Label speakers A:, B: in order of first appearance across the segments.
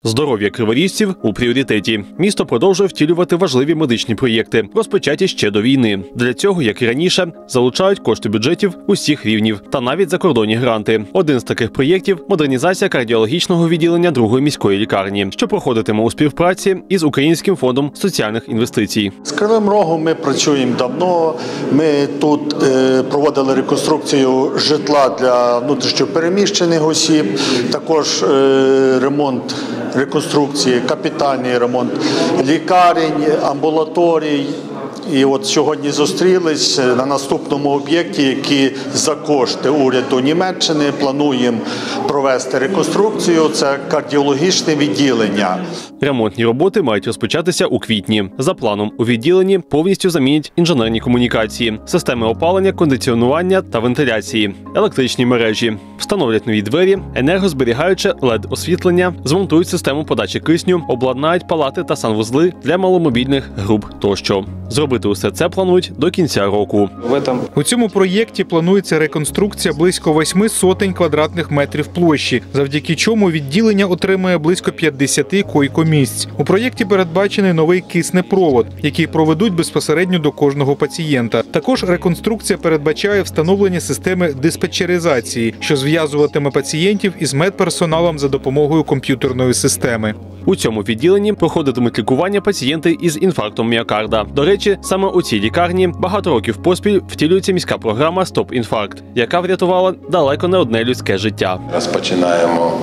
A: Здоров'я криворіжців у пріоритеті. Місто продовжує втілювати важливі медичні проєкти, розпочаті ще до війни. Для цього, як і раніше, залучають кошти бюджетів усіх рівнів та навіть закордонні гранти. Один з таких проєктів – модернізація кардіологічного відділення 2-ї міської лікарні, що проходитиме у співпраці із Українським фондом соціальних інвестицій.
B: З Кривим Рогом ми працюємо давно. Ми тут проводили реконструкцію житла для внутрішньопереміщених осіб, також ремонт, реконструкції, капітальний ремонт лікарень, амбулаторій. І от сьогодні зустрілись на наступному об'єкті, який за кошти уряду Німеччини плануємо провести реконструкцію. Це кардіологічне відділення.
A: Ремонтні роботи мають розпочатися у квітні. За планом, у відділенні повністю замінять інженерні комунікації, системи опалення, кондиціонування та вентиляції, електричні мережі. Встановлять нові двері, енергозберігаюче LED-освітлення, змонтують систему подачі кисню, обладнають палати та санвузли для маломобільних груп тощо. Зробити усе це планують до кінця року.
C: У цьому проєкті планується реконструкція близько 8 сотень квадратних метрів площі, завдяки чому відділення отримає близько 50 койко-місць. У проєкті передбачений новий киснепровод, який проведуть безпосередньо до кожного пацієнта. Також реконструкція передбачає встановлення системи диспетчеризації, що зв'язуватиме пацієнтів із медперсоналом за допомогою комп'ютерної системи.
A: У цьому відділенні проходитимуть лікування пацієнти із інфарктом міокарда. До речі, саме у цій лікарні багато років поспіль втілюється міська програма «Стоп-інфаркт», яка врятувала далеко не одне людське життя.
D: Розпочинаємо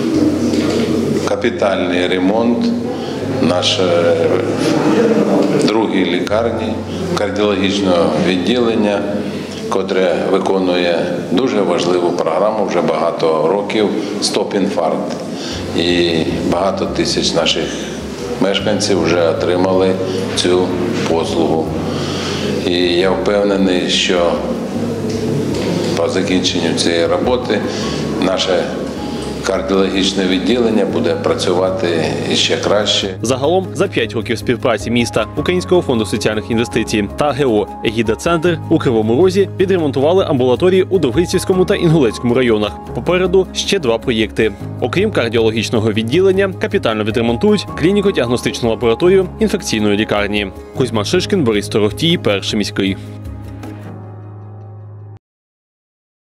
D: капітальний ремонт нашої другої лікарні, кардіологічного відділення, котре виконує дуже важливу програму вже багато років «Стоп-інфаркт». І багато тисяч наших мешканців вже отримали цю послугу. І я впевнений, що по закінченню цієї роботи наше кардіологічне відділення буде працювати іще краще.
A: Загалом, за 5 років співпраці міста, Українського фонду соціальних інвестицій та ГО «Егіда-центр» у Кривому Розі відремонтували амбулаторії у Довгицівському та Інгулецькому районах. Попереду ще 2 проєкти. Окрім кардіологічного відділення, капітально відремонтують клініко-діагностичну лабораторію інфекційної лікарні. Кузьма Шишкін, Борис Торохтій, Перший міський.